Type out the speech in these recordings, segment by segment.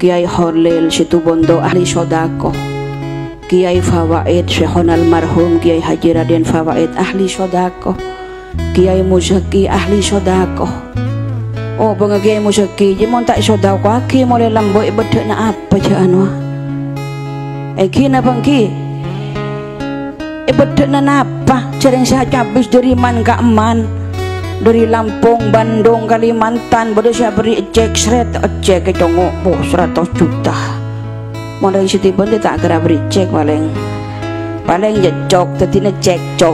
Kiai Khalil Situbondo ahli sodako, Kiai Fawaid Syekhon almarhum Kiai Haji Raden Fawaid ahli sodako, Kiai Muzaki ahli sodako. Oh bang Kiai Muzaki jemon tak sodako aki mulai lambo ibadah na apa jaan wah. Kina bang ki ibadah na apa? Cereng saya habis dari man ke man, dari Lampung, Bandung, Kalimantan, bodoh saya beri cek seret, cek itu ngopo 100 juta. Modal Siti pun dia tak kira beri cek paling jecok, tadi cek cok.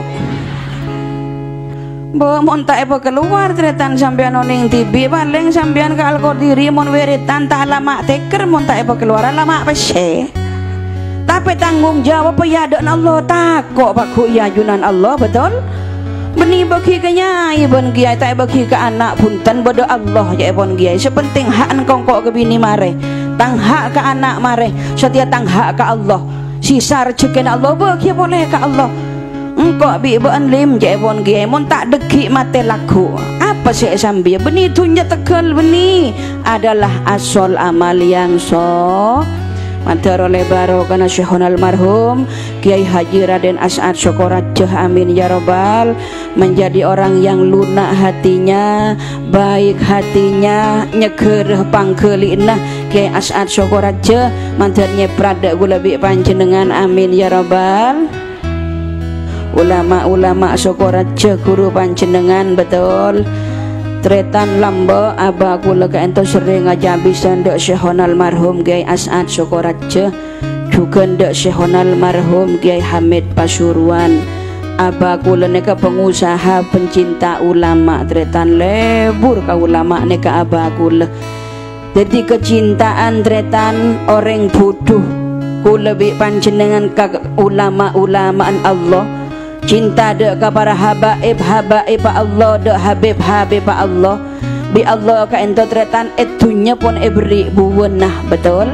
Bawa montak apa keluar tretan sampean oning TV paling sampean ke Al-Qadiri mon wiritan tak lama teker montak apa keluar lama apa sih? Tapi tanggung jawab ya dan Allah takut pak ya junan Allah betul. Beni bagi ke nyai bon kiai tak bagi ke anak punten bodo Allah ya bon kiai. Sepenting hak engkau ke bini mare, tang hak ke anak mare, setia tang hak ke Allah. Sisa rezeki Allah bagi boleh ke Allah. Engkau bi lim ya bon kiai mon tak deki mate laku. Apa sih sambil beni tunja tekel beni adalah asal amal yang Matur oleh barokah Syekhon almarhum Kiai Haji Raden As'ad Syukuradjah amin ya robbal, menjadi orang yang lunak hatinya, baik hatinya, nyeger pangkelina Kiai As'ad Syukuradjah mantarnya prada gulabi panjenengan amin ya robbal. Ulama-ulama Syukuradjah guru panjenengan betul. Tretan lambo abah kula ento sering ngajabisan dek Syekhon almarhum Kiai As'ad Syukuradjah, juga dek Syekhon almarhum Kiai Hamid Pasuruan. Abah kula neka pengusaha pencinta ulama, tretan lebur ka ulama neka abah kula. Jadi kecintaan tretan orang butuh kula bi panjenengan ka ulama-ulamaan Allah. Cinta dek ke para habaib Allah, dek habib Allah bi Allah ka ento tretan etunya pun beri buwenah betul.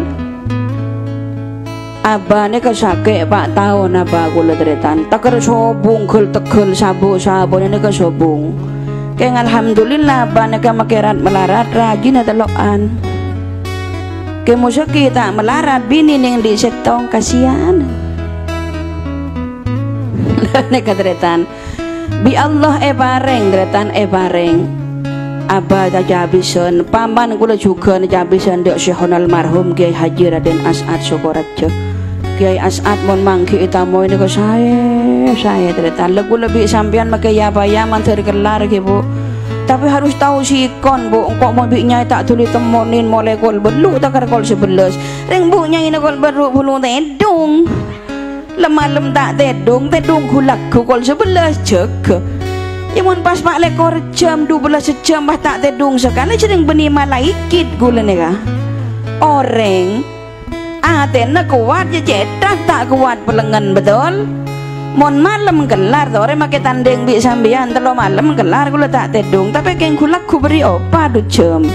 Abane ka sake pak tahun abah kula tretan taker sobung kul tekel sabu ne ka sobung keng alhamdulillah abane ka makerat melarat rajin telokan ke musaki tak melarat bini ning di setong kasihan neka tretan bi Allah bareng tretan bareng abah tajabisen paman kula juga najabisen dek Syekhon almarhum Kiai Haji Raden As'ad Syukuradjah. Kiai As'ad mon mangki itamo ini ko saya tretan lagu lebih sampean make ya bayaman terkelar ke bu, tapi harus tahu sikon bu kok mau biknya tak tuli temonin molekul belu takar kol 11 ring bu nyai kol baru bulu tedung lemalem tak tedung kulak kukol 11 cek imun pas pak lekor jam 12 jam bah tak tedung sekali sering beni malaikit gula nega orang atena kuat je cetak tak kuat pelengan betul mon malam gelar orang make tanding bi sambian telo malam gelar gula tak tedung tapi keng kulak ku beri opa du jam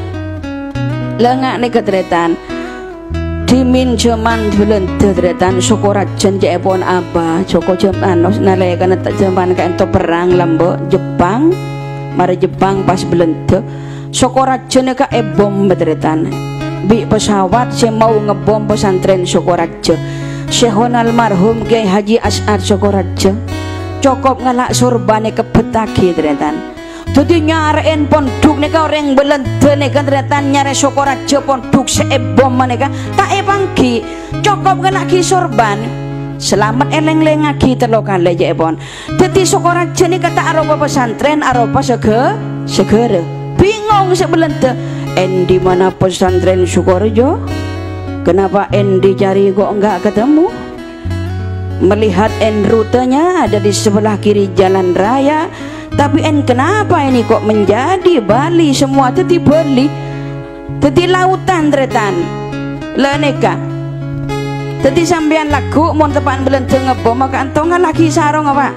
lengak nega tretan dimin jaman bulan tretan Syukuradjah jepon abah Joko jaman nalekan tak jaman ka ento perang lambo Jepang mari Jepang pas belente Syukuradjah ne ka bom betretan bi pesawat saya mau ngebom pesantren Syukuradjah. Syekhon almarhum Kiai Haji As'ad Syukuradjah cokop ngalak surbane kebetaki tretan. Jadi nyarain ponduk neka orang belente neka tretan nyare Syukuradjah ponduk seebom neka tak bangki cokop kena ki sorban selamat eleng-leng lagi telokan leje ebon. Jadi Syukuradjah neka tak aropa pesantren aropa segera bingung sebelente endi mana pesantren Syukuradjah, kenapa endi cari kok enggak ketemu. Melihat rutenya ada di sebelah kiri jalan raya, tapi kenapa ini kok menjadi Bali semua teti Bali teti lautan tretan leneka teti sampean lagu mon tepan belente ngebom maka antongan lagi sarong apa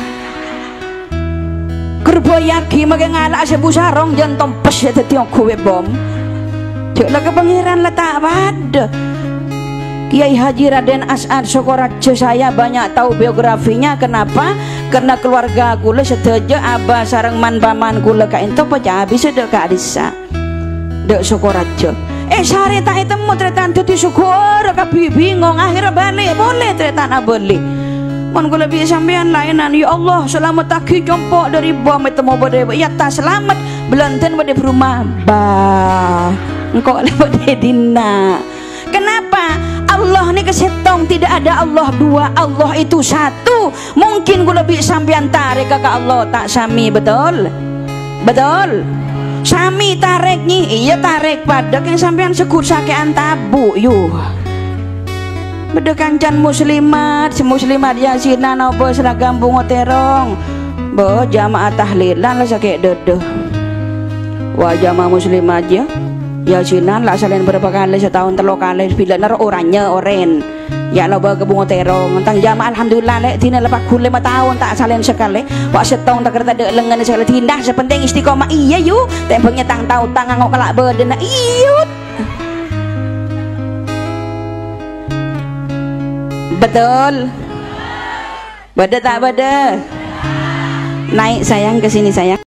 kerboyaki maka ngalak sebu sarong jangan tompes ya teti aku bom cek lah kepengiran letak pada Kiai Haji Raden As'ad Syukuradjah saya banyak tahu biografinya. Kenapa? Karena keluarga kula seteja abah sareng man paman kula ka ento pecah habis dek ka Adisa dek Syukuradjah Sare tak temu tretan tuti syukur kabeh bingung akhirnya balik boleh tretan boleh. Mon kula bi sampean lainan ya Allah selamat taki jompok dari bom temu bode ya ta selamat belenten bode rumah bah engkau lewat dina. Kenapa? Allah ni kesetong tidak ada Allah dua, Allah itu satu. Mungkin kula bi sampean tarik ke Allah tak sami betul? Betul? Sami tariknya iya tarik pada yang sampean sekut sakean tabu yuh. Beda kancan muslimat, si muslimat yasinan apa seragam bunga terong. Bo jamaah tahlilan lah sakit dedeh. Wah jamaah muslimat aja. Yasinan lah selain berapa kali setahun 3 kali bila nar orangnya oren. Ya lo bawa ke bunga terong. Tentang jamaah alhamdulillah lek tina lepas kul 5 tahun tak salen sekali. Wak setahun tak kereta dek lengan sekali tindah sepenting istiqomah iya yu. Tempengnya tang tahu tang ngok kelak bedena iyut. Betul. Beda tak beda. Naik sayang ke sini sayang.